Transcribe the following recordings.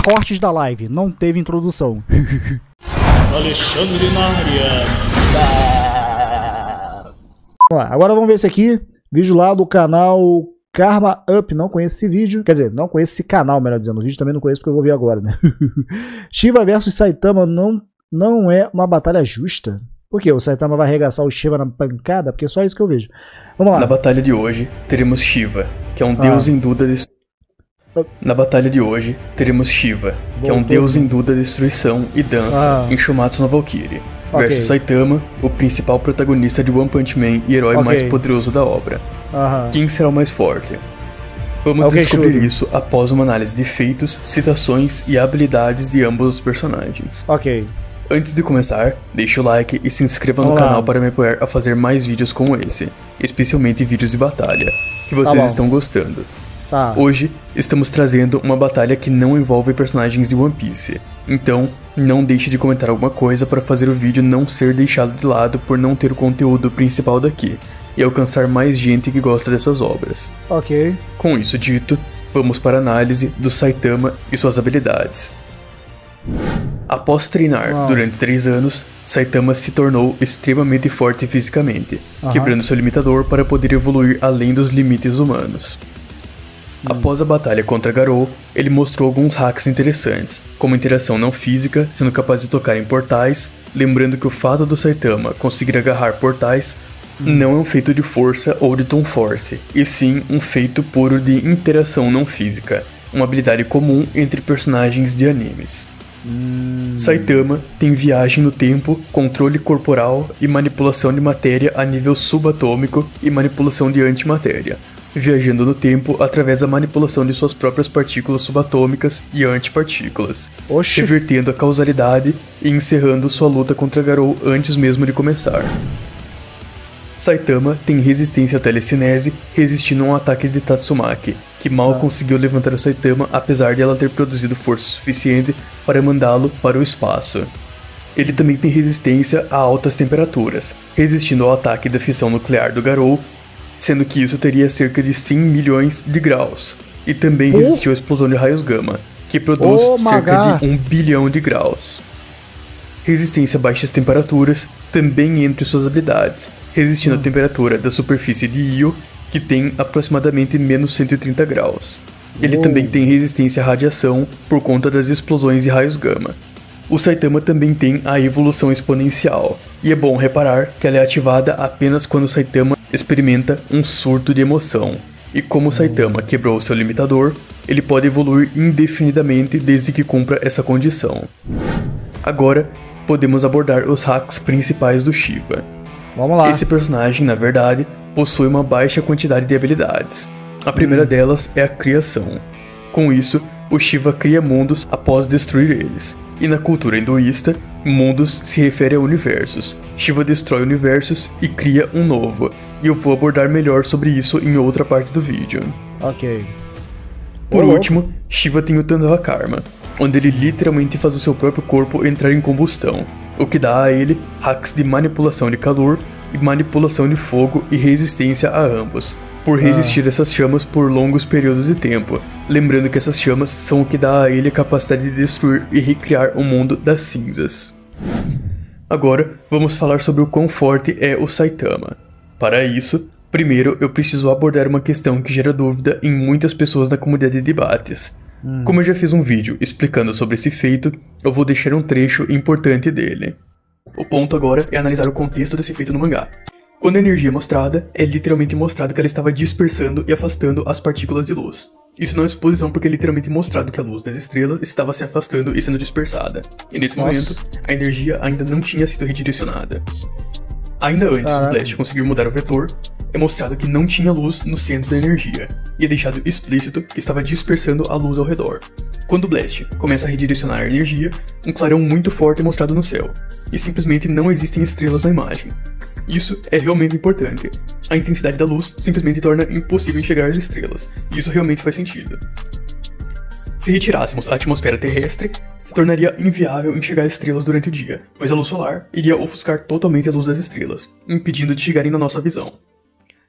cortes da live, não teve introdução. Alexandre na área. Vamos lá, agora vamos ver esse aqui. Vídeo lá do canal Karma Up. Não conheço esse vídeo. Quer dizer, não conheço esse canal, melhor dizendo. O vídeo também não conheço porque eu vou ver agora, né? Shiva versus Saitama não é uma batalha justa. Por quê? O Saitama vai arregaçar o Shiva na pancada? Porque é só isso que eu vejo. Vamos lá. Na batalha de hoje, teremos Shiva, que é um deus hindu da destruição. Na batalha de hoje, teremos Shiva, que é um deus hindu da destruição e dança em Shumatsu no Valkyrie, versus Saitama, o principal protagonista de One Punch Man e herói mais poderoso da obra. Quem será o mais forte? Vamos descobrir isso após uma análise de feitos, citações e habilidades de ambos os personagens. Antes de começar, deixe o like e se inscreva no canal para me apoiar a fazer mais vídeos como esse, especialmente vídeos de batalha, que vocês estão gostando. Hoje, estamos trazendo uma batalha que não envolve personagens de One Piece, então não deixe de comentar alguma coisa para fazer o vídeo não ser deixado de lado por não ter o conteúdo principal daqui, e alcançar mais gente que gosta dessas obras. Com isso dito, vamos para a análise do Saitama e suas habilidades. Após treinar durante 3 anos, Saitama se tornou extremamente forte fisicamente, quebrando seu limitador para poder evoluir além dos limites humanos. Após a batalha contra Garou, ele mostrou alguns hacks interessantes, como interação não física, sendo capaz de tocar em portais, lembrando que o fato do Saitama conseguir agarrar portais não é um feito de força ou de Tom Force, e sim um feito puro de interação não física, uma habilidade comum entre personagens de animes. Saitama tem viagem no tempo, controle corporal e manipulação de matéria a nível subatômico e manipulação de antimatéria, viajando no tempo através da manipulação de suas próprias partículas subatômicas e antipartículas, revertendo a causalidade e encerrando sua luta contra Garou antes mesmo de começar. Saitama tem resistência à telecinese, resistindo a um ataque de Tatsumaki, que mal conseguiu levantar o Saitama apesar de ela ter produzido força suficiente para mandá-lo para o espaço. Ele também tem resistência a altas temperaturas, resistindo ao ataque da fissão nuclear do Garou, sendo que isso teria cerca de 100 milhões de graus, e também resistiu à explosão de raios gama, que produz cerca de 1 bilhão de graus. Resistência a baixas temperaturas também entre suas habilidades, resistindo à temperatura da superfície de Io, que tem aproximadamente menos 130 graus. Ele também tem resistência à radiação por conta das explosões de raios gama. O Saitama também tem a evolução exponencial, e é bom reparar que ela é ativada apenas quando o Saitama experimenta um surto de emoção. E como o Saitama quebrou seu limitador, ele pode evoluir indefinidamente desde que cumpra essa condição. Agora, podemos abordar os hacks principais do Shiva. Vamos lá. Esse personagem, na verdade, possui uma baixa quantidade de habilidades. A primeira delas é a criação. Com isso, o Shiva cria mundos após destruir eles. E na cultura hinduísta, mundos se refere a universos. Shiva destrói universos e cria um novo. E eu vou abordar melhor sobre isso em outra parte do vídeo. Por último, Shiva tem o Tandava Karma, onde ele literalmente faz o seu próprio corpo entrar em combustão, o que dá a ele hacks de manipulação de calor e manipulação de fogo e resistência a ambos, por resistir essas chamas por longos períodos de tempo, lembrando que essas chamas são o que dá a ele a capacidade de destruir e recriar o mundo das cinzas. Agora, vamos falar sobre o quão forte é o Saitama. Para isso, primeiro eu preciso abordar uma questão que gera dúvida em muitas pessoas na comunidade de debates. Como eu já fiz um vídeo explicando sobre esse feito, eu vou deixar um trecho importante dele. O ponto agora é analisar o contexto desse feito no mangá. Quando a energia é mostrada, é literalmente mostrado que ela estava dispersando e afastando as partículas de luz. Isso não é suposição porque é literalmente mostrado que a luz das estrelas estava se afastando e sendo dispersada. E nesse momento, a energia ainda não tinha sido redirecionada. Ainda antes do Blast conseguir mudar o vetor, é mostrado que não tinha luz no centro da energia, e é deixado explícito que estava dispersando a luz ao redor. Quando o Blast começa a redirecionar a energia, um clarão muito forte é mostrado no céu, e simplesmente não existem estrelas na imagem. Isso é realmente importante. A intensidade da luz simplesmente torna impossível enxergar as estrelas, e isso realmente faz sentido. Se retirássemos a atmosfera terrestre, se tornaria inviável enxergar estrelas durante o dia, pois a luz solar iria ofuscar totalmente a luz das estrelas, impedindo de chegarem na nossa visão.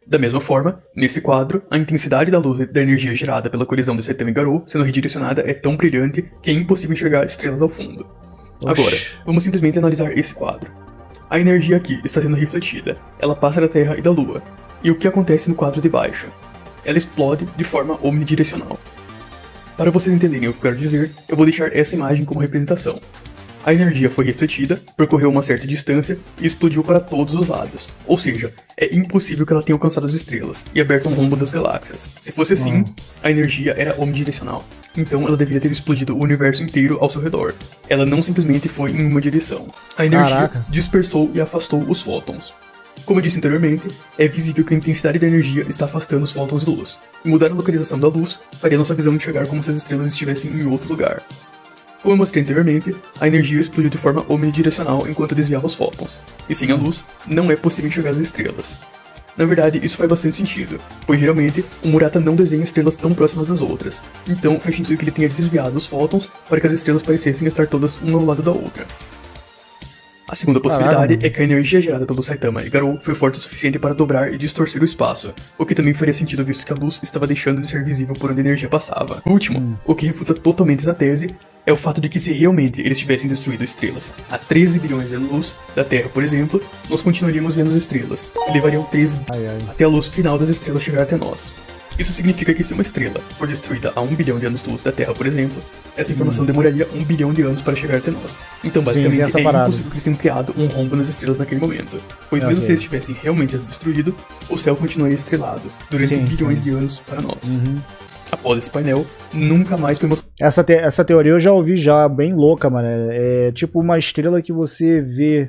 Da mesma forma, nesse quadro, a intensidade da luz da energia gerada pela colisão do Saitama e Garou sendo redirecionada é tão brilhante que é impossível enxergar estrelas ao fundo. Agora, vamos simplesmente analisar esse quadro. A energia aqui está sendo refletida, ela passa da Terra e da Lua. E o que acontece no quadro de baixo? Ela explode de forma omnidirecional. Para vocês entenderem o que eu quero dizer, eu vou deixar essa imagem como representação. A energia foi refletida, percorreu uma certa distância e explodiu para todos os lados. Ou seja, é impossível que ela tenha alcançado as estrelas e aberto um rombo das galáxias. Se fosse assim, a energia era omnidirecional. Então ela deveria ter explodido o universo inteiro ao seu redor. Ela não simplesmente foi em uma direção. A energia dispersou e afastou os fótons. Como eu disse anteriormente, é visível que a intensidade da energia está afastando os fótons de luz. E mudar a localização da luz faria nossa visão enxergar como se as estrelas estivessem em outro lugar. Como eu mostrei anteriormente, a energia explodiu de forma omnidirecional enquanto desviava os fótons, e sem a luz, não é possível enxergar as estrelas. Na verdade, isso faz bastante sentido, pois geralmente, o Murata não desenha estrelas tão próximas das outras, então faz sentido que ele tenha desviado os fótons para que as estrelas parecessem estar todas uma ao lado da outra. A segunda possibilidade é que a energia gerada pelo Saitama e Garou foi forte o suficiente para dobrar e distorcer o espaço, o que também faria sentido visto que a luz estava deixando de ser visível por onde a energia passava. Por último, o que refuta totalmente essa tese é o fato de que se realmente eles tivessem destruído estrelas a 13 bilhões de anos-luz da Terra, por exemplo, nós continuaríamos vendo as estrelas, e levariam 13 até a luz final das estrelas chegar até nós. Isso significa que se uma estrela for destruída a 1 bilhão de anos-luz da Terra, por exemplo, essa informação demoraria 1 bilhão de anos para chegar até nós. Então, basicamente, é impossível que eles tenham criado um rombo nas estrelas naquele momento, pois mesmo se eles tivessem realmente as destruído, o céu continuaria estrelado durante bilhões de anos para nós. Após esse painel, nunca mais foi mostrado. Essa teoria eu já ouvi já, bem louca, mano. É tipo uma estrela que você vê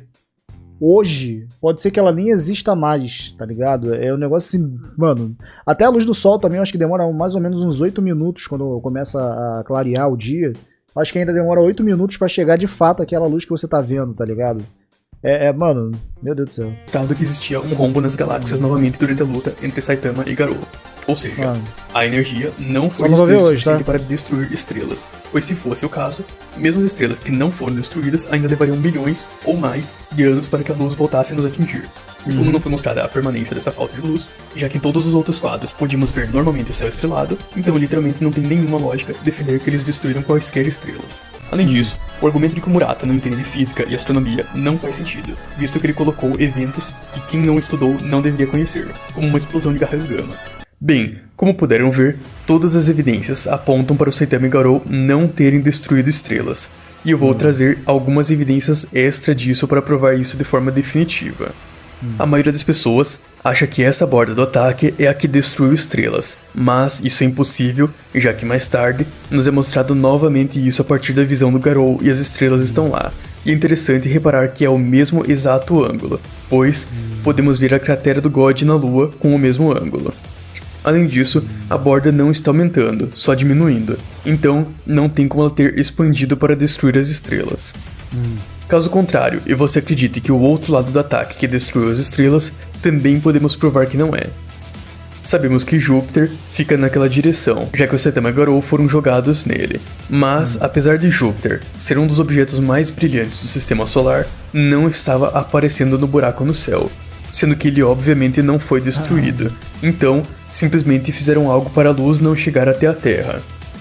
hoje, pode ser que ela nem exista mais, tá ligado? É um negócio assim, mano. Até a luz do sol também, eu acho que demora mais ou menos uns 8 minutos quando começa a clarear o dia. Acho que ainda demora 8 minutos pra chegar de fato aquela luz que você tá vendo, tá ligado? Mano, meu Deus do céu. Estado que existia um rombo nas galáxias novamente durante a luta entre Saitama e Garou. Ou seja, a energia não foi suficiente para destruir estrelas, pois se fosse o caso, mesmo as estrelas que não foram destruídas ainda levariam bilhões ou mais de anos para que a luz voltasse a nos atingir. Como não foi mostrada a permanência dessa falta de luz, já que em todos os outros quadros podíamos ver normalmente o céu estrelado, então literalmente não tem nenhuma lógica defender que eles destruíram quaisquer estrelas. Além disso, o argumento de que o Murata não entende de física e astronomia não faz sentido, visto que ele colocou eventos que quem não estudou não deveria conhecer, como uma explosão de raios gama. Bem, como puderam ver, todas as evidências apontam para o Saitama e Garou não terem destruído estrelas, e eu vou trazer algumas evidências extra disso para provar isso de forma definitiva. A maioria das pessoas acha que essa borda do ataque é a que destruiu estrelas, mas isso é impossível, já que mais tarde nos é mostrado novamente isso a partir da visão do Garou e as estrelas estão lá. E é interessante reparar que é o mesmo exato ângulo, pois podemos ver a cratera do God na Lua com o mesmo ângulo. Além disso, a borda não está aumentando, só diminuindo, então não tem como ela ter expandido para destruir as estrelas. Caso contrário, e você acredite que o outro lado do ataque que destruiu as estrelas, também podemos provar que não é. Sabemos que Júpiter fica naquela direção, já que o Saitama e Garou foram jogados nele. Mas, apesar de Júpiter ser um dos objetos mais brilhantes do sistema solar, não estava aparecendo no buraco no céu, sendo que ele obviamente não foi destruído. Então, simplesmente fizeram algo para a luz não chegar até a Terra.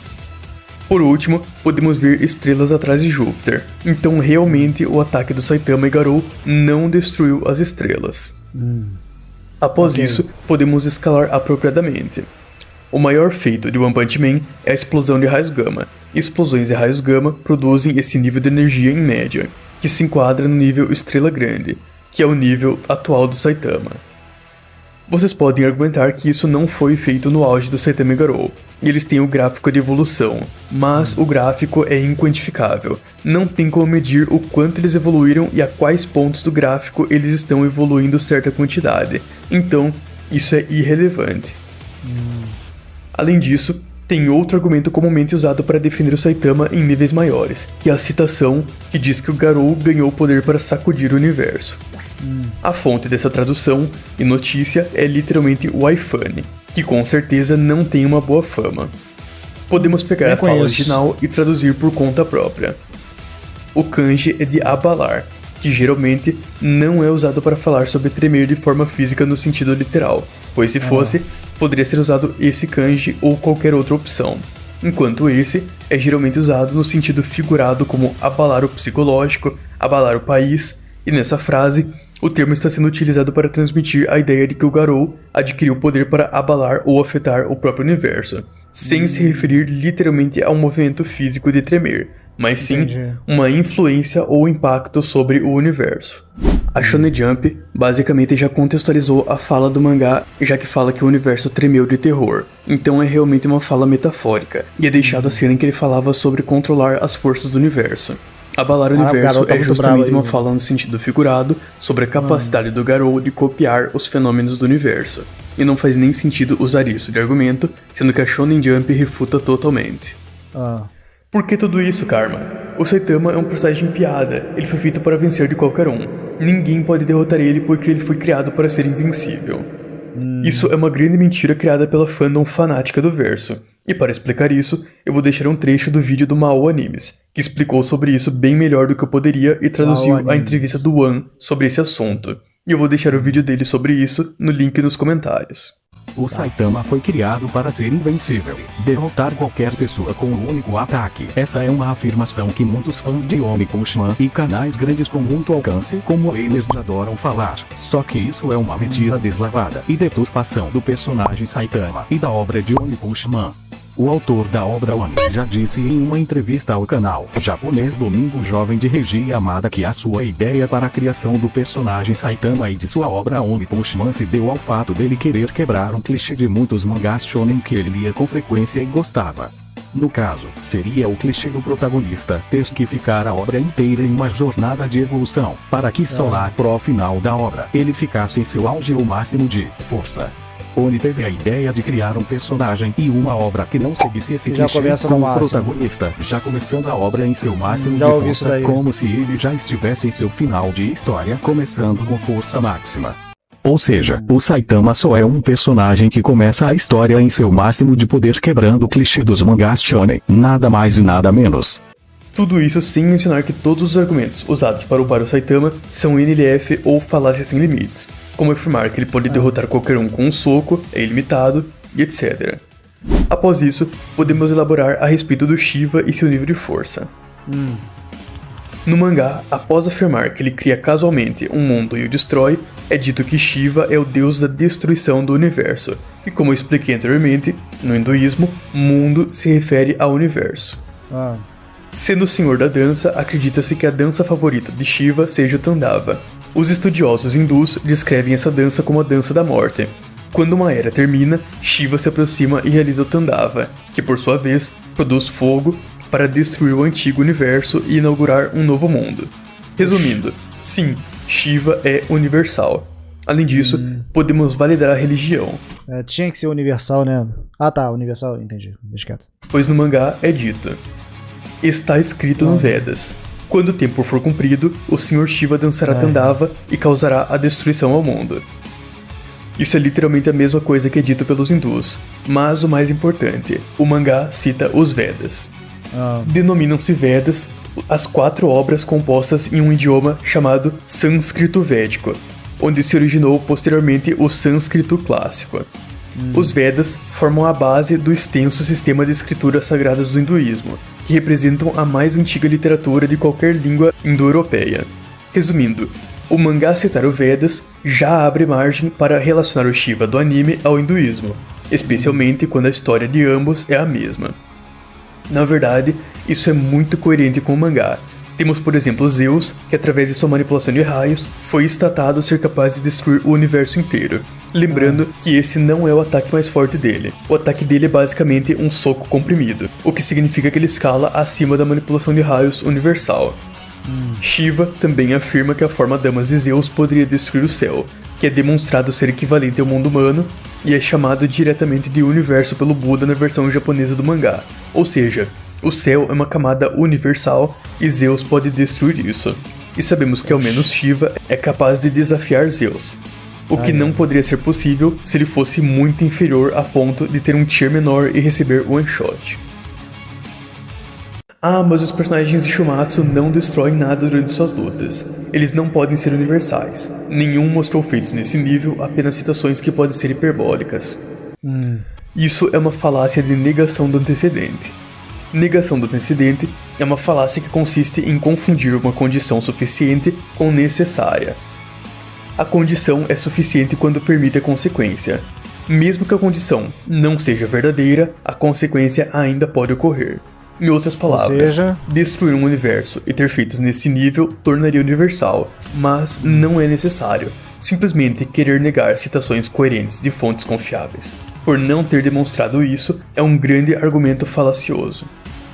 Por último, podemos ver estrelas atrás de Júpiter, então realmente o ataque do Saitama e Garou não destruiu as estrelas. Após isso, podemos escalar apropriadamente. O maior feito de One Punch Man é a explosão de raios gama. Explosões de raios gama produzem esse nível de energia em média, que se enquadra no nível estrela grande, que é o nível atual do Saitama. Vocês podem argumentar que isso não foi feito no auge do Saitama e Garou, e eles têm o gráfico de evolução, mas o gráfico é inquantificável. Não tem como medir o quanto eles evoluíram e a quais pontos do gráfico eles estão evoluindo certa quantidade, então isso é irrelevante. Além disso, tem outro argumento comumente usado para defender o Saitama em níveis maiores, que é a citação que diz que o Garou ganhou poder para sacudir o universo. A fonte dessa tradução e notícia é literalmente o iPhone, que com certeza não tem uma boa fama. Podemos pegar a fala original e traduzir por conta própria. O kanji é de abalar, que geralmente não é usado para falar sobre tremer de forma física no sentido literal, pois se fosse, poderia ser usado esse kanji ou qualquer outra opção, enquanto esse é geralmente usado no sentido figurado como abalar o psicológico, abalar o país, e nessa frase, o termo está sendo utilizado para transmitir a ideia de que o Garou adquiriu o poder para abalar ou afetar o próprio universo, sem se referir literalmente a um movimento físico de tremer, mas sim uma influência ou impacto sobre o universo. A Shonen Jump basicamente já contextualizou a fala do mangá, já que fala que o universo tremeu de terror, então é realmente uma fala metafórica, e é deixado a cena em que ele falava sobre controlar as forças do universo. Abalar o universo é justamente uma fala no sentido figurado sobre a capacidade do Garou de copiar os fenômenos do universo, e não faz nem sentido usar isso de argumento, sendo que a Shonen Jump refuta totalmente. Por que tudo isso, Karma? O Saitama é um personagem piada, ele foi feito para vencer de qualquer um. Ninguém pode derrotar ele porque ele foi criado para ser invencível. Isso é uma grande mentira criada pela fandom fanática do verso. E para explicar isso, eu vou deixar um trecho do vídeo do Mao Animes, que explicou sobre isso bem melhor do que eu poderia e traduziu a entrevista do One sobre esse assunto. E eu vou deixar o vídeo dele sobre isso no link nos comentários. O Saitama foi criado para ser invencível, derrotar qualquer pessoa com um único ataque. Essa é uma afirmação que muitos fãs de One Punch Man e canais grandes com muito alcance como eles adoram falar. Só que isso é uma mentira deslavada e deturpação do personagem Saitama e da obra de One Punch Man. O autor da obra One já disse em uma entrevista ao canal japonês Domingo Jovem de Reiji Yamada que a sua ideia para a criação do personagem Saitama e de sua obra One Punch Man se deu ao fato dele querer quebrar um clichê de muitos mangás shonen que ele lia com frequência e gostava. No caso, seria o clichê do protagonista ter que ficar a obra inteira em uma jornada de evolução, para que só lá pro final da obra ele ficasse em seu auge ou máximo de força. Oni teve a ideia de criar um personagem e uma obra que não seguisse esse clichê com o protagonista, já começando a obra em seu máximo de força, como se ele já estivesse em seu final de história, começando com força máxima. Ou seja, o Saitama só é um personagem que começa a história em seu máximo de poder quebrando o clichê dos mangás shonen, nada mais e nada menos. Tudo isso sem mencionar que todos os argumentos usados para upar o Saitama são NLF ou falácias sem limites, como afirmar que ele pode derrotar qualquer um com um soco, é ilimitado, e etc. Após isso, podemos elaborar a respeito do Shiva e seu nível de força. No mangá, após afirmar que ele cria casualmente um mundo e o destrói, é dito que Shiva é o deus da destruição do universo, e como eu expliquei anteriormente, no hinduísmo, mundo se refere ao universo. Sendo o senhor da dança, acredita-se que a dança favorita de Shiva seja o Tandava. Os estudiosos hindus descrevem essa dança como a dança da morte. Quando uma era termina, Shiva se aproxima e realiza o Tandava, que por sua vez produz fogo para destruir o antigo universo e inaugurar um novo mundo. Resumindo, sim, Shiva é universal. Além disso, podemos validar a religião. Tinha que ser universal, né? Ah tá, universal, entendi, deixa quieto. Pois no mangá é dito: está escrito no Vedas: quando o tempo for cumprido, o Sr. Shiva dançará Tandava e causará a destruição ao mundo. Isso é literalmente a mesma coisa que é dito pelos hindus, mas o mais importante, o mangá cita os Vedas. Denominam-se Vedas as 4 obras compostas em um idioma chamado sânscrito védico, onde se originou posteriormente o sânscrito clássico. Os Vedas formam a base do extenso sistema de escrituras sagradas do hinduísmo, que representam a mais antiga literatura de qualquer língua indo-europeia. Resumindo, o mangá citar o Vedas já abre margem para relacionar o Shiva do anime ao hinduísmo, especialmente quando a história de ambos é a mesma. Na verdade, isso é muito coerente com o mangá. Temos, por exemplo, Zeus, que através de sua manipulação de raios, foi estatado ser capaz de destruir o universo inteiro. Lembrando que esse não é o ataque mais forte dele. O ataque dele é basicamente um soco comprimido, o que significa que ele escala acima da manipulação de raios universal. Shiva também afirma que a forma Damas de Zeus poderia destruir o céu, que é demonstrado ser equivalente ao mundo humano, e é chamado diretamente de universo pelo Buda na versão japonesa do mangá. Ou seja, o céu é uma camada universal e Zeus pode destruir isso. E sabemos que ao menos Shiva é capaz de desafiar Zeus, o que não poderia ser possível se ele fosse muito inferior a ponto de ter um tier menor e receber one shot. Ah, mas os personagens de Shumatsu não destroem nada durante suas lutas. Eles não podem ser universais. Nenhum mostrou feitos nesse nível, apenas citações que podem ser hiperbólicas. Isso é uma falácia de negação do antecedente. Negação do antecedente é uma falácia que consiste em confundir uma condição suficiente com necessária. A condição é suficiente quando permite a consequência. Mesmo que a condição não seja verdadeira, a consequência ainda pode ocorrer. Em outras palavras, destruir um universo e ter feitos nesse nível tornaria universal, mas não é necessário. Simplesmente querer negar citações coerentes de fontes confiáveis, por não ter demonstrado isso, é um grande argumento falacioso.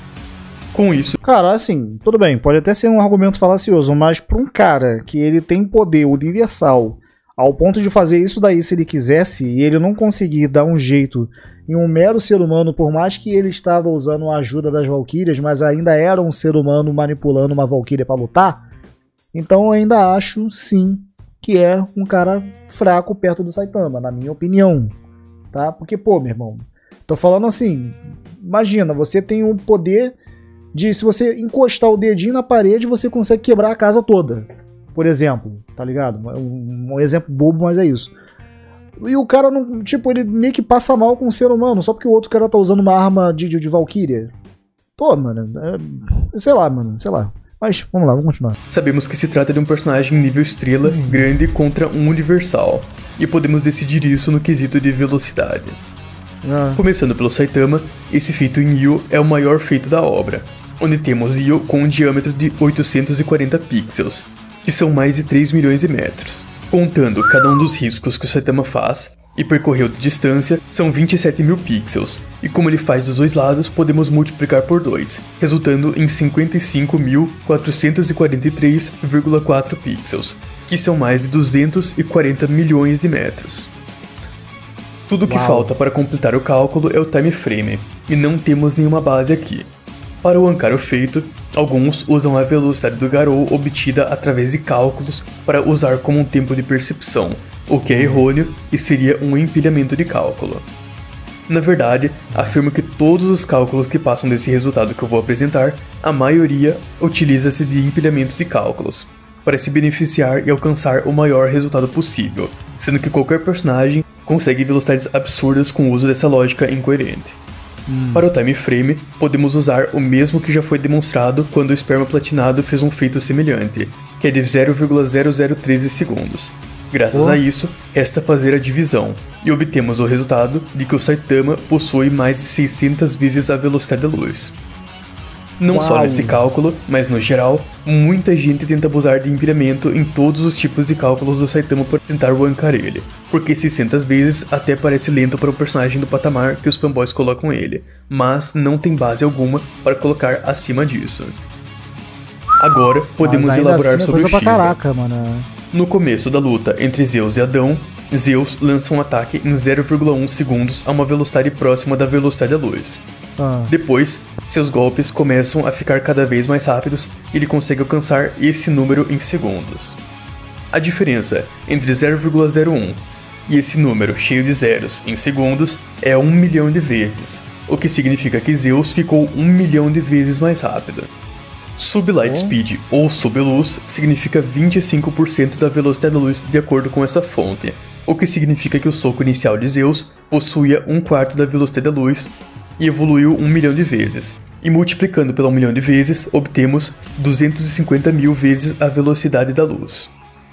Com isso... Cara, assim, tudo bem, pode até ser um argumento falacioso, mas para um cara que ele tem poder universal, ao ponto de fazer isso daí se ele quisesse, e ele não conseguir dar um jeito em um mero ser humano, por mais que ele estava usando a ajuda das Valquírias, mas ainda era um ser humano manipulando uma Valquíria para lutar, então eu ainda acho, sim, que é um cara fraco perto do Saitama, na minha opinião, tá? Porque, pô, meu irmão, tô falando assim, imagina, você tem um poder de, se você encostar o dedinho na parede, você consegue quebrar a casa toda, por exemplo, tá ligado? Um exemplo bobo, mas é isso. E o cara, não, tipo, ele meio que passa mal com o ser humano, só porque o outro cara tá usando uma arma de Valkyria. Pô, mano, sei lá. Mas, vamos lá, vamos continuar. Sabemos que se trata de um personagem nível estrela, grande contra um universal. E podemos decidir isso no quesito de velocidade. Começando pelo Saitama, esse feito em Io é o maior feito da obra, onde temos Io com um diâmetro de 840 pixels, que são mais de 3 milhões de metros. Contando cada um dos riscos que o Saitama faz e percorreu de distância, são 27 mil pixels, e como ele faz dos dois lados, podemos multiplicar por 2, resultando em 55.443,4 pixels, que são mais de 240 milhões de metros. Tudo que falta para completar o cálculo é o time frame, e não temos nenhuma base aqui. Para bancar o feito, alguns usam a velocidade do Garou obtida através de cálculos para usar como um tempo de percepção, o que é errôneo e seria um empilhamento de cálculo. Na verdade, afirmo que todos os cálculos que passam desse resultado que eu vou apresentar, a maioria utiliza-se de empilhamentos de cálculos, para se beneficiar e alcançar o maior resultado possível, sendo que qualquer personagem consegue velocidades absurdas com o uso dessa lógica incoerente. Para o time frame, podemos usar o mesmo que já foi demonstrado quando o esperma platinado fez um feito semelhante, que é de 0,0013 segundos. Graças a isso, resta fazer a divisão, e obtemos o resultado de que o Saitama possui mais de 600 vezes a velocidade da luz. Não só nesse cálculo, mas no geral, muita gente tenta abusar de empilhamento em todos os tipos de cálculos do Saitama para tentar bancar ele, porque 600 vezes até parece lento para um personagem do patamar que os fanboys colocam ele, mas não tem base alguma para colocar acima disso. Agora, podemos elaborar assim sobre o Shiva. Caraca, mano. No começo da luta entre Zeus e Adão, Zeus lança um ataque em 0,1 segundos a uma velocidade próxima da velocidade da luz. Depois, seus golpes começam a ficar cada vez mais rápidos e ele consegue alcançar esse número em segundos. A diferença entre 0,01 e esse número cheio de zeros em segundos é 1 milhão de vezes, o que significa que Zeus ficou 1 milhão de vezes mais rápido. Sub-light speed ou sub-luz significa 25% da velocidade da luz de acordo com essa fonte, o que significa que o soco inicial de Zeus possuía 1/4 da velocidade da luz e evoluiu 1 milhão de vezes, e multiplicando pela 1 milhão de vezes, obtemos 250 mil vezes a velocidade da luz.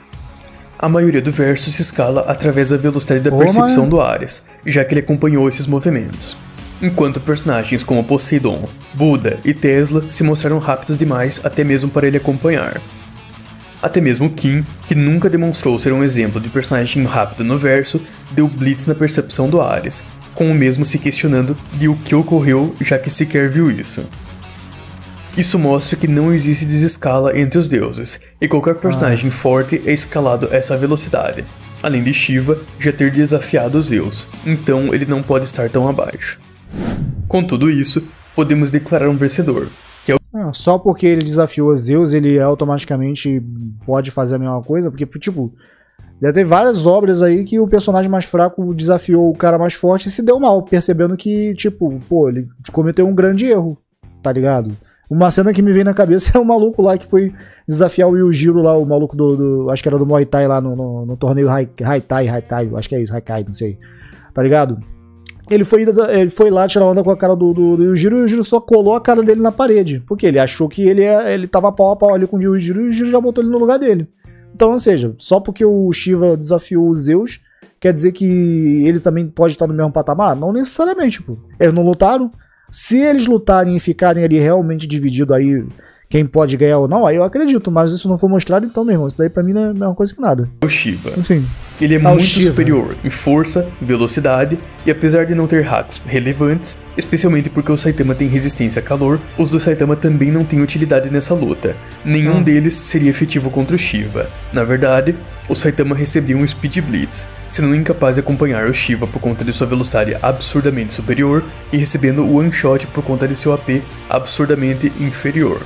A maioria do verso se escala através da velocidade da percepção do Ares, já que ele acompanhou esses movimentos. Enquanto personagens como Poseidon, Buda e Tesla se mostraram rápidos demais até mesmo para ele acompanhar. Até mesmo Kim, que nunca demonstrou ser um exemplo de personagem rápido no verso, deu blitz na percepção do Ares, com o mesmo se questionando de o que ocorreu, já que sequer viu isso. Isso mostra que não existe desescala entre os deuses, e qualquer personagem forte é escalado a essa velocidade, além de Shiva já ter desafiado Zeus, então ele não pode estar tão abaixo. Com tudo isso, podemos declarar um vencedor, que é o... Só porque ele desafiou Zeus, ele automaticamente pode fazer a mesma coisa? Porque, tipo, já teve várias obras aí que o personagem mais fraco desafiou o cara mais forte e se deu mal, percebendo que, tipo, pô, ele cometeu um grande erro, tá ligado? Uma cena que me vem na cabeça é o maluco lá que foi desafiar o Yujiro lá, o maluco acho que era do Muay Thai lá no torneio Haitai, acho que é isso, Haikai, não sei. Tá ligado? Ele foi lá tirar onda com a cara do Yujiro e o Yujiro só colou a cara dele na parede. Porque ele achou que ele tava pau a pau ali com o Yujiro e o Yujiro já botou ele no lugar dele. Então, ou seja, só porque o Shiva desafiou os Zeus, quer dizer que ele também pode estar no mesmo patamar? Não necessariamente, pô. Eles não lutaram. Se eles lutarem e ficarem ali realmente divididos aí, quem pode ganhar ou não, aí eu acredito, mas isso não foi mostrado, então, meu irmão, isso daí pra mim não é a mesma coisa que nada. O Shiva. Enfim. Ele é muito superior em força, velocidade, e apesar de não ter hacks relevantes, especialmente porque o Saitama tem resistência a calor, os do Saitama também não têm utilidade nessa luta. Nenhum deles seria efetivo contra o Shiva. Na verdade, o Saitama recebia um Speed Blitz, sendo incapaz de acompanhar o Shiva por conta de sua velocidade absurdamente superior e recebendo o One Shot por conta de seu AP absurdamente inferior.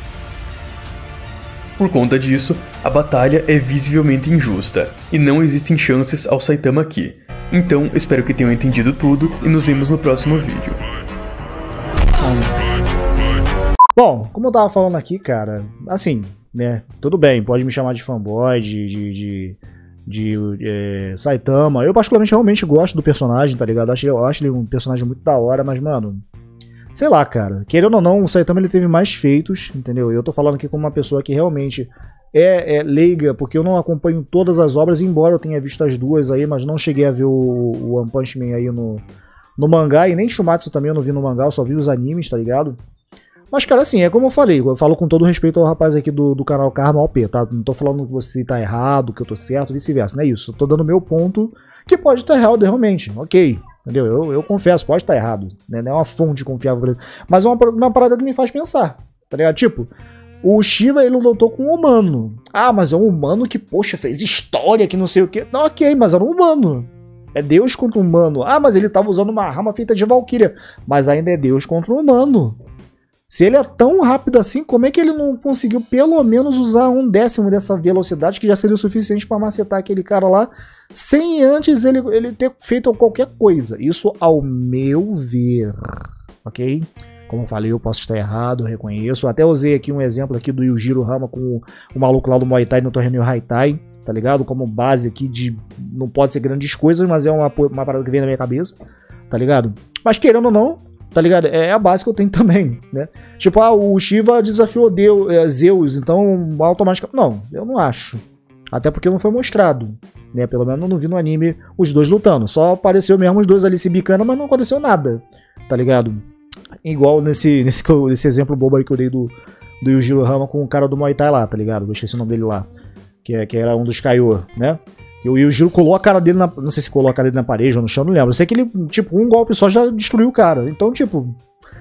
Por conta disso, a batalha é visivelmente injusta, e não existem chances ao Saitama aqui. Então, espero que tenham entendido tudo, e nos vemos no próximo vídeo. Bom, como eu tava falando aqui, cara, assim, né, tudo bem, pode me chamar de fanboy, Saitama. Eu particularmente realmente gosto do personagem, tá ligado? Eu acho ele um personagem muito da hora, mas, mano... Sei lá, cara, querendo ou não, o Saitama ele teve mais feitos, entendeu? Eu tô falando aqui como uma pessoa que realmente é leiga, porque eu não acompanho todas as obras, embora eu tenha visto as duas aí, mas não cheguei a ver o One Punch Man aí no mangá, e nem Shumatsu também eu não vi no mangá, eu só vi os animes, tá ligado? Mas, cara, assim, é como eu falei, eu falo com todo respeito ao rapaz aqui do canal Karma OP, tá? Não tô falando que você tá errado, que eu tô certo, vice-versa, não é isso. Eu tô dando o meu ponto, que pode estar errado realmente, ok. Entendeu? Eu confesso, pode estar errado, né? Não é uma fonte confiável, mas é uma parada que me faz pensar, tá ligado? Tipo, o Shiva, ele lutou com um humano. Ah, mas é um humano que, poxa, fez história, que não sei o que. Não, ok, mas era um humano. É Deus contra um humano. Ah, mas ele tava usando uma arma feita de Valkyria. Mas ainda é Deus contra um humano. Se ele é tão rápido assim, como é que ele não conseguiu pelo menos usar 1/10 dessa velocidade, que já seria o suficiente para macetar aquele cara lá, sem antes ele ter feito qualquer coisa? Isso ao meu ver, ok? Como eu falei, eu posso estar errado, eu reconheço. Até usei aqui um exemplo aqui do Yujiro Hama com o maluco lá do Muay Thai no torneio Haitai, tá ligado? Como base aqui de... Não pode ser grandes coisas, mas é uma parada que vem na minha cabeça, tá ligado? Mas querendo ou não, tá ligado? É a base que eu tenho também, né? Tipo, o Shiva desafiou Zeus, então automaticamente... Não, eu não acho. Até porque não foi mostrado, né? Pelo menos eu não vi no anime os dois lutando. Só apareceu mesmo os dois ali se bicando, mas não aconteceu nada, tá ligado? Igual nesse exemplo bobo aí que eu dei do Yujiro Hama com o cara do Muay Thai lá, tá ligado? Eu esqueci o nome dele lá. Que era um dos Kaiô, né? E o Yujiro colou a cara dele na... Não sei se colou a cara dele na parede ou no chão, não lembro. Eu sei que ele, tipo, um golpe só já destruiu o cara. Então, tipo...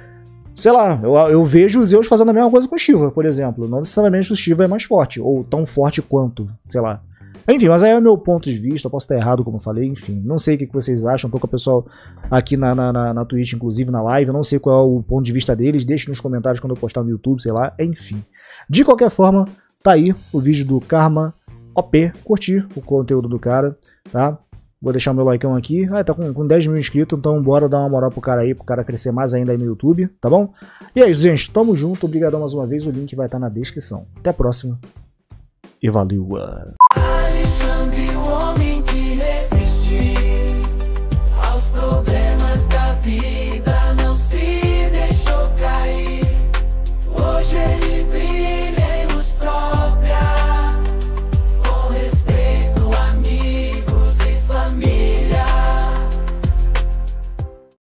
Sei lá, eu vejo os Zeus fazendo a mesma coisa com o Shiva, por exemplo. Não necessariamente o Shiva é mais forte, ou tão forte quanto, sei lá. Enfim, mas aí é o meu ponto de vista, eu posso estar errado, como eu falei, enfim. Não sei o que vocês acham, tô com o pessoal aqui na Twitch, inclusive na live, eu não sei qual é o ponto de vista deles, deixe nos comentários quando eu postar no YouTube, sei lá, enfim. De qualquer forma, tá aí o vídeo do Karma OP, curtir o conteúdo do cara, tá? Vou deixar o meu likeão aqui. Ah, tá com 10 mil inscritos, então bora dar uma moral pro cara aí, pro cara crescer mais ainda aí no YouTube, tá bom? E é isso, gente. Tamo junto, obrigadão mais uma vez. O link vai estar na descrição. Até a próxima. E valeu!